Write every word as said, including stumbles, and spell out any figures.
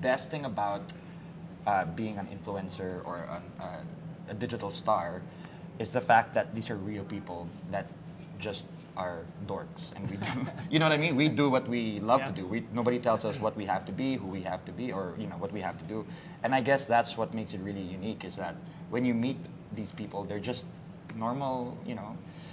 best thing about uh, being an influencer or an, uh, a digital star is the fact that these are real people that just are dorks, and we do, you know what I mean? We do what we love Yeah. to do. We nobody tells us what we have to be, who we have to be, or you know what we have to do. And I guess that's what makes it really unique is that when you meet these people, they're just normal, you know,